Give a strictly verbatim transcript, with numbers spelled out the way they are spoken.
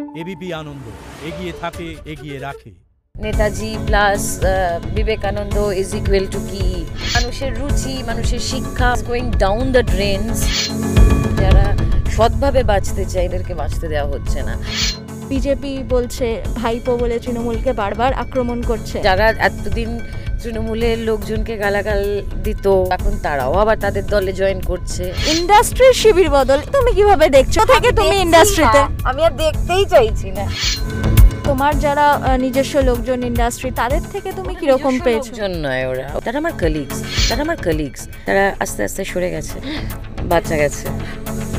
ABP আনন্দ, এগিয়ে থাকে, এগিয়ে রাখে। Netaji plus Vivekananda is equal to কি? মানুষের রুচি, মানুষের শিক্ষা গোয়িং ডাউন দ্য ড্রেনস। যারা সৎভাবে বাঁচতে চায় এদেরকে বাঁচতে দেওয়া হচ্ছে না। বিজেপি বলছে ভাইপো বলে তৃণমূলকে বারবার আক্রমণ করছে। যারা এতদিন তৃণমূলের লোকজনকে গালাগাল দিত, এখন তারাও আবার তাদের দলে জয়েন করছে। ইন্ডাস্ট্রির শিবির বদল তুমি কিভাবে দেখছো? থেকে তুমি ইন্ডাস্ট্রিতে, আমি আর দেখতেই চাইছি না। তোমার যারা নিজস্ব লোকজন ইন্ডাস্ট্রি, তাদের থেকে তুমি কিরকম পেয়েছো? লোকজন নয় ওরা, তারা আমার কলিগস, তারা আমার কলিগস। তারা আস্তে আস্তে সরে গেছে, বাচ্চা গেছে।